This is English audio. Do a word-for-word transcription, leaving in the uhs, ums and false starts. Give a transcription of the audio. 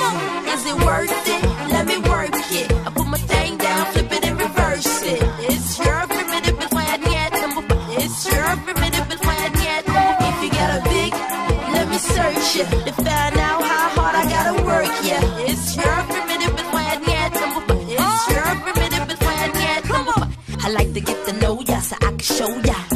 Is it worth it? Let me work it. I put my thing down, flip it and reverse it. It's your primitive, it's why I get number. It's your primitive, it's why I get number. If you got a big, let me search it to find out how hard I gotta work. Yeah, it's your primitive, it's why I get number. It's your primitive, it's why I get number. I like to get to know ya so I can show ya